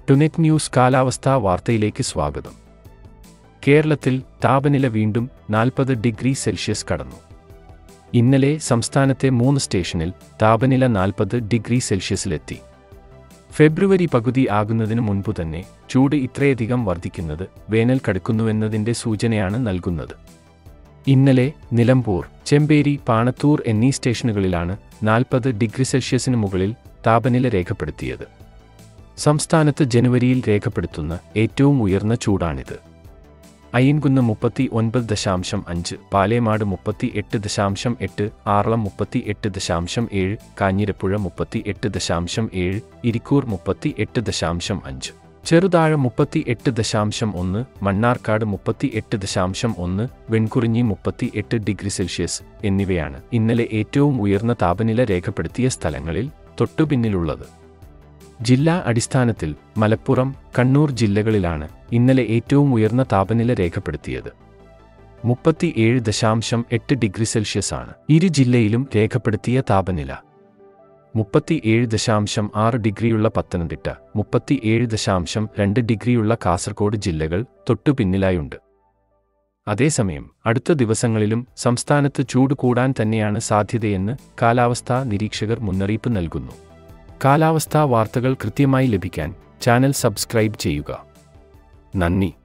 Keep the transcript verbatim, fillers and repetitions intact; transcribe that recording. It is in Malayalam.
ടുനെറ്റ് ന്യൂസ് കാലാവസ്ഥാ വാർത്തയിലേക്ക് സ്വാഗതം. കേരളത്തിൽ താപനില വീണ്ടും നാൽപ്പത് ഡിഗ്രി സെൽഷ്യസ് കടന്നു. ഇന്നലെ സംസ്ഥാനത്തെ മൂന്ന് സ്റ്റേഷനിൽ താപനില നാൽപ്പത് ഡിഗ്രി സെൽഷ്യസിലെത്തി. ഫെബ്രുവരി പകുതി ആകുന്നതിന് മുൻപു തന്നെ ചൂട് ഇത്രയധികം വർദ്ധിക്കുന്നത് വേനൽ കടുക്കുന്നുവെന്നതിൻ്റെ സൂചനയാണ് നൽകുന്നത്. ഇന്നലെ നിലമ്പൂർ, ചെമ്പേരി, പാണത്തൂർ എന്നീ സ്റ്റേഷനുകളിലാണ് നാൽപ്പത് ഡിഗ്രി സെൽഷ്യസിന് മുകളിൽ താപനില രേഖപ്പെടുത്തിയത്. സംസ്ഥാനത്ത് ജനുവരിയിൽ രേഖപ്പെടുത്തുന്ന ഏറ്റവും ഉയർന്ന ചൂടാണിത്. അയ്യൻകുന്ന് മുപ്പത്തി ഒൻപത് ദശാംശം അഞ്ച്, പാലേമാട് മുപ്പത്തി എട്ട് ദശാംശം എട്ട്, ആറളം മുപ്പത്തി എട്ട് ദശാംശം ഏഴ്, കാഞ്ഞിരപ്പുഴ മുപ്പത്തി എട്ട് ദശാംശം ഏഴ്, ഇരിക്കൂർ മുപ്പത്തി എട്ട് ദശാംശം അഞ്ച്, ചെറുതാഴ മുപ്പത്തി എട്ട് ദശാംശം ഒന്ന്, മണ്ണാർക്കാട് മുപ്പത്തി എട്ട് ദശാംശം ഒന്ന്, വെൺകുറിഞ്ഞി മുപ്പത്തി എട്ട് ഡിഗ്രി സെൽഷ്യസ് എന്നിവയാണ് ഇന്നലെ ഏറ്റവും ഉയർന്ന താപനില രേഖപ്പെടുത്തിയ സ്ഥലങ്ങളിൽ തൊട്ടുപിന്നിലുള്ളത്. ജില്ലാ അടിസ്ഥാനത്തിൽ മലപ്പുറം, കണ്ണൂർ ജില്ലകളിലാണ് ഇന്നലെ ഏറ്റവും ഉയർന്ന താപനില രേഖപ്പെടുത്തിയത്. മുപ്പത്തി ഏഴ് ദശാംശം എട്ട് ഡിഗ്രി സെൽഷ്യസ് ആണ് ഇരു ജില്ലയിലും രേഖപ്പെടുത്തിയ താപനില. മുപ്പത്തി ഏഴ് ദശാംശം ആറ് ഡിഗ്രിയുള്ള പത്തനംതിട്ട, മുപ്പത്തി ഏഴ് ദശാംശം രണ്ട് ഡിഗ്രിയുള്ള കാസർഗോഡ് ജില്ലകൾ തൊട്ടുപിന്നിലായുണ്ട്. അതേസമയം അടുത്ത ദിവസങ്ങളിലും സംസ്ഥാനത്ത് ചൂട് കൂടാൻ തന്നെയാണ് സാധ്യതയെന്ന് കാലാവസ്ഥാ നിരീക്ഷകർ മുന്നറിയിപ്പ് നൽകുന്നു. കാലാവസ്ഥാ വാർത്തകൾ കൃത്യമായി ലഭിക്കാൻ ചാനൽ സബ്സ്ക്രൈബ് ചെയ്യുക. നന്ദി.